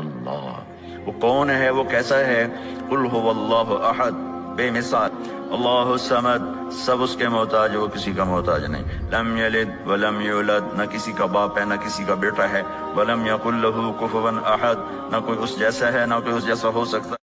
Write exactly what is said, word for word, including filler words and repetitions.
अल्लाह, वो कौन है, वो कैसा है? कुल हुवल्लाहु अहद, बेमिसाल, अल्लाहु समद, सब उसके मोहताज, वो किसी का मोहताज नहीं। लम यलिद वलम यूलद, न किसी का बाप है न किसी का बेटा है। वलम यकुल लहू कुफुवन अहद, न कोई उस जैसा है न कोई उस जैसा हो सकता।